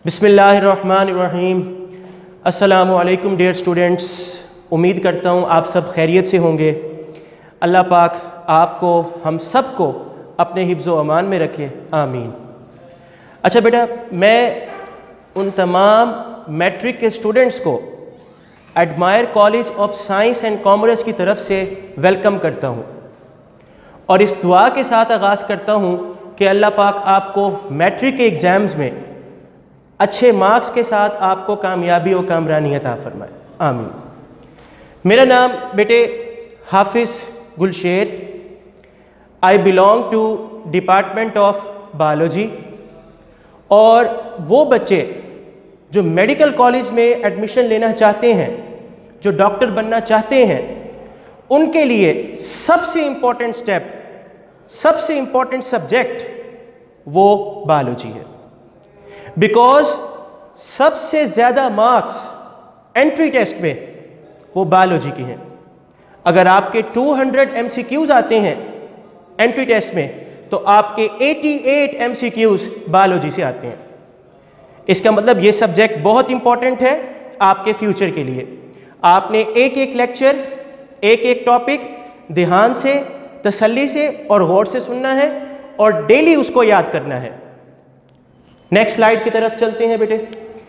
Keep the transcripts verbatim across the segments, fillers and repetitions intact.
बिस्मिल्लाहिर्रहमानिर्रहीम। अस्सलामु अलैकुम डियर स्टूडेंट्स, उम्मीद करता हूँ आप सब खैरियत से होंगे। अल्लाह पाक आपको हम सब को अपने हिफ्ज़ व अमान में रखे, आमीन। अच्छा बेटा, मैं उन तमाम मैट्रिक के स्टूडेंट्स को admire college of science and commerce की तरफ से वेलकम करता हूँ और इस दुआ के साथ आगाज़ करता हूँ कि अल्लाह पाक आपको मैट्रिक के एग्ज़ाम्स में अच्छे मार्क्स के साथ आपको कामयाबी और कामरानी अता फरमाए, आमीन। मेरा नाम बेटे Hafiz Gulsher, I belong to department of biology. और वो बच्चे जो मेडिकल कॉलेज में एडमिशन लेना चाहते हैं, जो डॉक्टर बनना चाहते हैं, उनके लिए सबसे इम्पोर्टेंट स्टेप, सबसे इम्पोर्टेंट सब्जेक्ट वो बायोलॉजी है। बिकॉज सबसे ज़्यादा मार्क्स एंट्री टेस्ट में वो बायोलॉजी के हैं। अगर आपके दो सौ एमसीक्यूज आते हैं एंट्री टेस्ट में, तो आपके अट्ठासी एमसीक्यूज बायोलॉजी से आते हैं। इसका मतलब ये सब्जेक्ट बहुत इंपॉर्टेंट है आपके फ्यूचर के लिए। आपने एक एक लेक्चर, एक एक टॉपिक ध्यान से, तसल्ली से और गौर से सुनना है और डेली उसको याद करना है। नेक्स्ट स्लाइड की तरफ चलते हैं बेटे।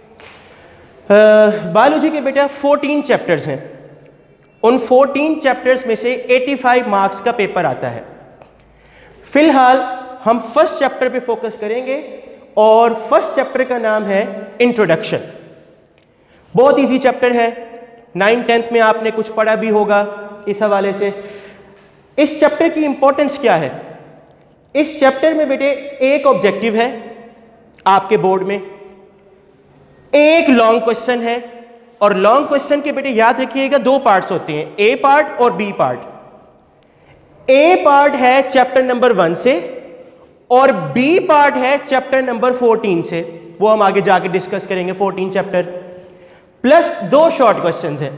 बायोलॉजी के बेटा चौदह चैप्टर्स हैं। उन चौदह चैप्टर्स में से पचासी मार्क्स का पेपर आता है। फिलहाल हम फर्स्ट चैप्टर पे फोकस करेंगे और फर्स्ट चैप्टर का नाम है इंट्रोडक्शन। बहुत इजी चैप्टर है, नाइन टेंथ में आपने कुछ पढ़ा भी होगा इस हवाले से। इस चैप्टर की इंपॉर्टेंस क्या है? इस चैप्टर में बेटे एक ऑब्जेक्टिव है आपके बोर्ड में, एक लॉन्ग क्वेश्चन है। और लॉन्ग क्वेश्चन के बेटे याद रखिएगा दो पार्ट्स होते हैं, ए पार्ट और बी पार्ट। ए पार्ट है चैप्टर नंबर वन से और बी पार्ट है चैप्टर नंबर फोर्टीन से। वो हम आगे जाके डिस्कस करेंगे। फोर्टीन चैप्टर प्लस दो शॉर्ट क्वेश्चंस हैं।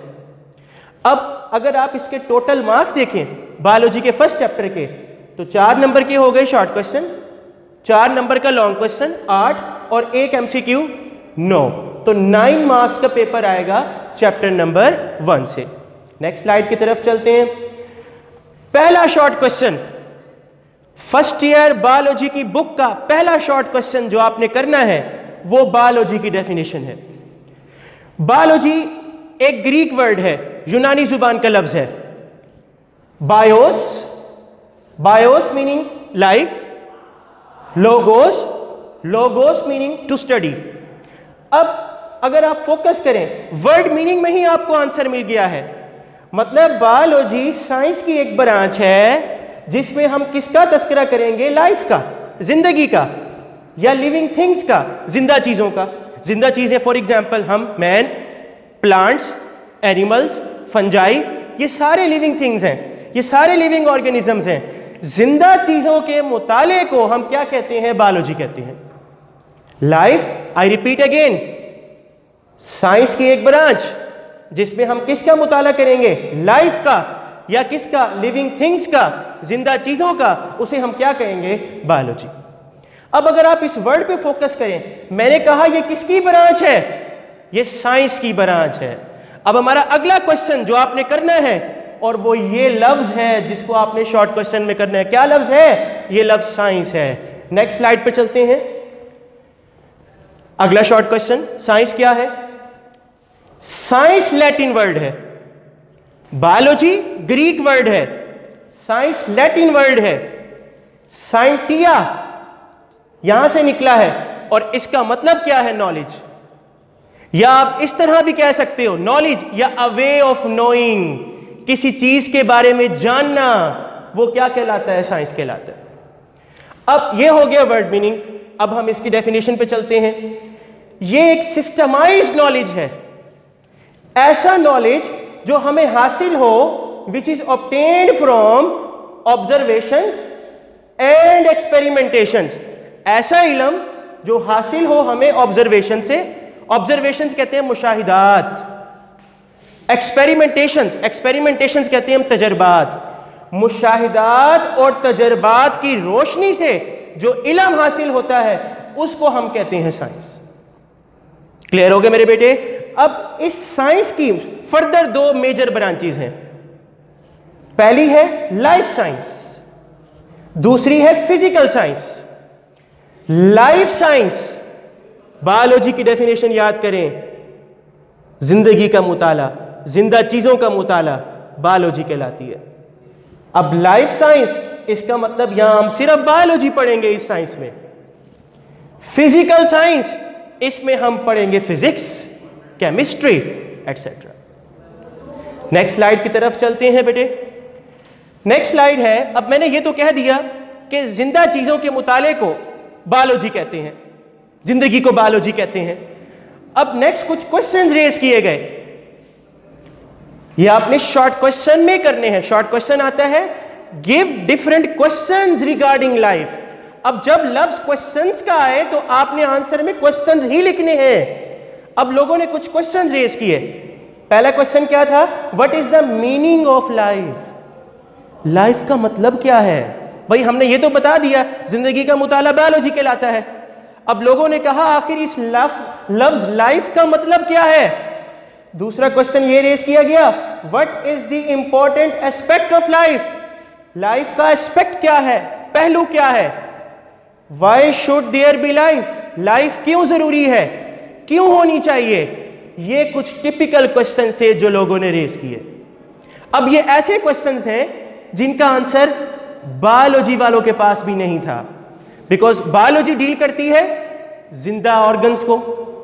अब अगर आप इसके टोटल मार्क्स देखें बायोलॉजी के फर्स्ट चैप्टर के, तो चार नंबर के हो गए शॉर्ट क्वेश्चन, चार नंबर का लॉन्ग क्वेश्चन आठ और एक एमसीक्यू नौ। तो नाइन मार्क्स का पेपर आएगा चैप्टर नंबर वन से। नेक्स्ट स्लाइड की तरफ चलते हैं। पहला short question, first year biology की बुक का पहला शॉर्ट क्वेश्चन जो आपने करना है वो बायोलॉजी की डेफिनेशन है। बायोलॉजी एक ग्रीक वर्ड है, यूनानी जुबान का लफ्ज है। Bios, bios meaning life, logos, logos meaning to study. अब अगर आप फोकस करें, वर्ड मीनिंग में ही आपको आंसर मिल गया है। मतलब बायोलॉजी साइंस की एक ब्रांच है जिसमें हम किसका तस्करा करेंगे? लाइफ का, जिंदगी का, या लिविंग थिंग्स का, जिंदा चीजों का। जिंदा चीजें फॉर एग्जांपल हम मैन, प्लांट्स, एनिमल्स, फंजाई, ये सारे लिविंग थिंग्स हैं, ये सारे लिविंग ऑर्गेनिजम्स हैं। जिंदा चीजों के मुताले को हम क्या कहते हैं? बायोलॉजी कहते हैं। Life, I repeat again, science की एक ब्रांच जिसमें हम किसका मुताला करेंगे? लाइफ का, या किसका? लिविंग थिंग्स का, जिंदा चीजों का। उसे हम क्या कहेंगे? बायोलॉजी। अब अगर आप इस वर्ड पे फोकस करें, मैंने कहा ये किसकी ब्रांच है? ये साइंस की ब्रांच है। अब हमारा अगला क्वेश्चन जो आपने करना है, और वो ये लफ्ज है जिसको आपने शॉर्ट क्वेश्चन में करना है। क्या लफ्ज है? ये लफ्ज साइंस है। नेक्स्ट स्लाइड पे चलते हैं। अगला शॉर्ट क्वेश्चन, साइंस क्या है? साइंस लैटिन वर्ड है, बायोलॉजी ग्रीक वर्ड है, साइंस लैटिन वर्ड है। साइंटिया यहां से निकला है और इसका मतलब क्या है? नॉलेज। या आप इस तरह भी कह सकते हो, नॉलेज या अ वे ऑफ नोइंग, किसी चीज के बारे में जानना, वो क्या कहलाता है? साइंस कहलाता है। अब ये हो गया वर्ड मीनिंग। अब हम इसकी डेफिनेशन पे चलते हैं। ये एक सिस्टमाइज्ड नॉलेज है, ऐसा नॉलेज जो हमें हासिल हो, which is obtained from observations and experimentations. ऐसा इल्म जो हासिल हो हमें ऑब्जर्वेशन से। ऑब्जर्वेशंस कहते हैं मुशाहिदात, एक्सपेरिमेंटेशंस, एक्सपेरिमेंटेशंस कहते हैं हम तजर्बात। मुशाहिदात और तजर्बात की रोशनी से जो इल्म हासिल होता है उसको हम कहते हैं साइंस। क्लियर हो गए मेरे बेटे? अब इस साइंस की फर्दर दो मेजर ब्रांचेस हैं। पहली है लाइफ साइंस, दूसरी है physical science. Life science, biology की डेफिनेशन याद करें, जिंदगी का मुताला, जिंदा चीजों का मुताला बायोलॉजी कहलाती है। अब लाइफ साइंस, इसका मतलब यहां हम सिर्फ बायोलॉजी पढ़ेंगे इस साइंस में। फिजिकल साइंस, इसमें हम पढ़ेंगे physics, chemistry etcetera. Next slide की तरफ चलते हैं बेटे। नेक्स्ट स्लाइड है, अब मैंने ये तो कह दिया कि जिंदा चीजों के मुताले को बायोलॉजी कहते हैं, जिंदगी को बायोलॉजी कहते हैं। अब नेक्स्ट कुछ क्वेश्चंस रेज किए गए, ये आपने शॉर्ट क्वेश्चन में करने हैं। शॉर्ट क्वेश्चन आता है, give different questions regarding life. अब जब लफ्ज क्वेश्चंस का आए तो आपने आंसर में क्वेश्चंस ही लिखने हैं। अब लोगों ने कुछ क्वेश्चंस रेज किए। पहला क्वेश्चन क्या था? What is the meaning of life? Life का मतलब क्या है? भाई हमने ये तो बता दिया, जिंदगी का मुताला बायोलॉजी कहलाता है। अब लोगों ने कहा आखिर इस लफ्ज लाइफ का मतलब क्या है? दूसरा क्वेश्चन ये रेज किया गया, what is the important aspect of life? Life का एस्पेक्ट क्या है, पहलू क्या है? Why should there be life? Life क्यों जरूरी है, क्यों होनी चाहिए? ये कुछ टिपिकल क्वेश्चन थे जो लोगों ने रेज किए। अब ये ऐसे क्वेश्चन थे जिनका आंसर बायोलॉजी वालों के पास भी नहीं था, बिकॉज बायोलॉजी डील करती है जिंदा ऑर्गन्स को,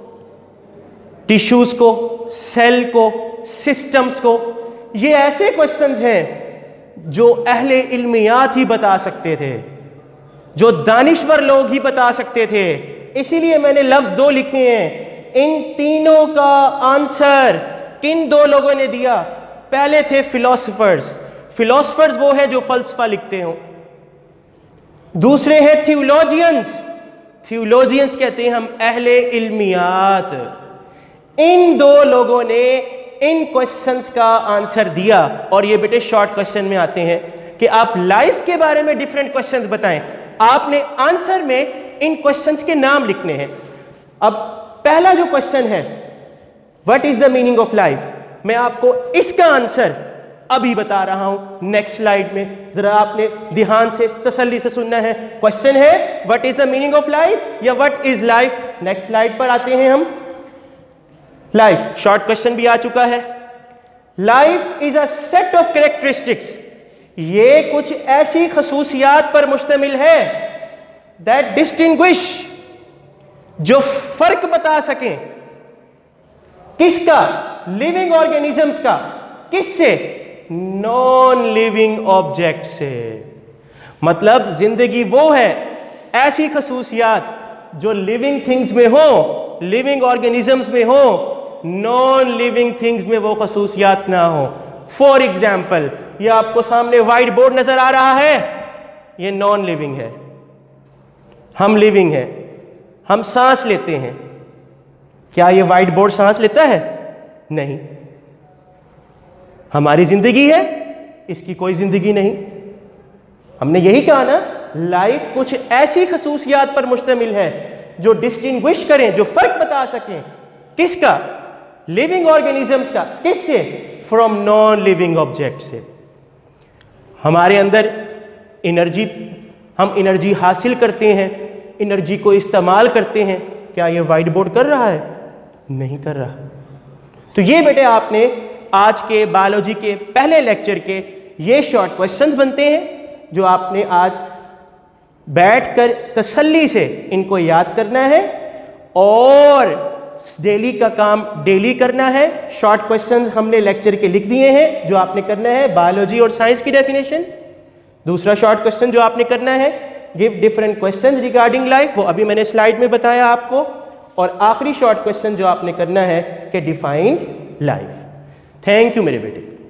टिश्यूज को, सेल को, सिस्टम्स को। ये ऐसे क्वेश्चंस हैं जो अहले इल्मियात ही बता सकते थे, जो दानिश्वर लोग ही बता सकते थे। इसीलिए मैंने लफ्ज दो लिखे हैं। इन तीनों का आंसर किन दो लोगों ने दिया? पहले थे फिलोसफर्स। फिलोसफर्स वो है जो फलसफा लिखते हो। दूसरे हैं थियोलॉजियंस। थियोलॉजियंस कहते हैं हम अहले इल्मियात। इन दो लोगों ने इन क्वेश्चंस का आंसर दिया। और ये बेटे शॉर्ट क्वेश्चन में आते हैं कि आप लाइफ के बारे में डिफरेंट क्वेश्चंस बताएं। आपने आंसर में इन क्वेश्चंस के नाम लिखने हैं। अब पहला जो क्वेश्चन है, what is the meaning of life, मैं आपको इसका आंसर अभी बता रहा हूं नेक्स्ट स्लाइड में। जरा आपने ध्यान से तसल्ली से सुनना है। क्वेश्चन है what is the meaning of life या what is life. Next slide पर आते हैं हम। लाइफ शॉर्ट क्वेश्चन भी आ चुका है। Life is a set of characteristics, ये कुछ ऐसी खसूसियात पर मुश्तमिल है दैट डिस्टिंग्विश, जो फर्क बता सकें। किसका? लिविंग ऑर्गेनिजम्स का। किससे? नॉन लिविंग ऑब्जेक्ट से। मतलब जिंदगी वो है, ऐसी खसूसियात जो लिविंग थिंग्स में हो, लिविंग ऑर्गेनिजम्स में हो, नॉन लिविंग थिंग्स में वो खसूसियात ना हो। फॉर एग्जाम्पल, ये आपको सामने व्हाइट बोर्ड नजर आ रहा है, ये नॉन लिविंग है, हम लिविंग है, हम सांस लेते हैं। क्या ये व्हाइट बोर्ड सांस लेता है? नहीं। हमारी जिंदगी है, इसकी कोई जिंदगी नहीं। हमने यही कहा ना, लाइफ कुछ ऐसी खसूसियात पर मुश्तमिल है जो डिस्टिंग्विश करें, जो फर्क बता सकें। किसका? लिविंग ऑर्गेनिजम्स का। किससे? फ्रॉम नॉन लिविंग ऑब्जेक्ट से। हमारे अंदर एनर्जी, हम एनर्जी हासिल करते हैं, एनर्जी को इस्तेमाल करते हैं। क्या ये व्हाइट बोर्ड कर रहा है? नहीं कर रहा। तो ये बेटे आपने आज के बायोलॉजी के पहले लेक्चर के ये शॉर्ट क्वेश्चंस बनते हैं जो आपने आज बैठकर तसल्ली से इनको याद करना है और डेली का काम डेली करना है। शॉर्ट क्वेश्चंस हमने लेक्चर के लिख दिए हैं जो आपने करना है, बायोलॉजी और साइंस की डेफिनेशन। दूसरा शॉर्ट क्वेश्चन जो आपने करना है, give different questions regarding life, वो अभी मैंने स्लाइड में बताया आपको। और आखिरी शॉर्ट क्वेश्चन जो आपने करना है कि डिफाइन लाइफ। थैंक यू मेरे बेटे।